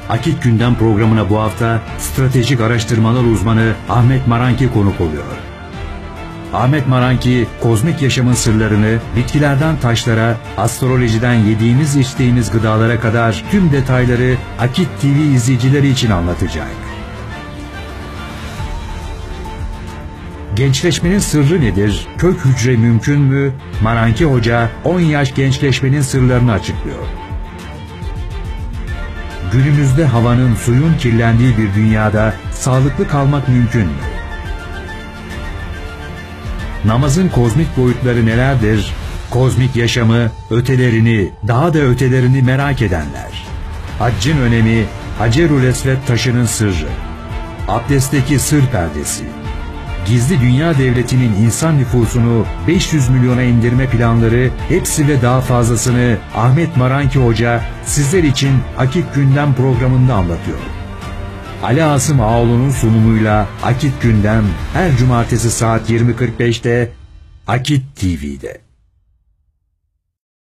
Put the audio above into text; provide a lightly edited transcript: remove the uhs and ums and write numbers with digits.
Akit Gündem programına bu hafta stratejik araştırmalar uzmanı Ahmet Maranki konuk oluyor. Ahmet Maranki, kozmik yaşamın sırlarını bitkilerden taşlara, astrolojiden yediğimiz içtiğimiz gıdalara kadar tüm detayları Akit TV izleyicileri için anlatacak. Gençleşmenin sırrı nedir? Kök hücre mümkün mü? Maranki Hoca 10 yaş gençleşmenin sırlarını açıklıyor. Günümüzde havanın, suyun kirlendiği bir dünyada sağlıklı kalmak mümkün mü? Namazın kozmik boyutları nelerdir? Kozmik yaşamı, ötelerini, daha da ötelerini merak edenler. Haccın önemi, Hacerül Esved taşının sırrı. Abdestteki sır perdesi. Gizli dünya devletinin insan nüfusunu 500 milyona indirme planları, hepsi ve daha fazlasını Ahmet Maranki Hoca sizler için Akit Gündem programında anlatıyor. Ali Asım Ağoğlu'nun sunumuyla Akit Gündem her cumartesi saat 20.45'te Akit TV'de.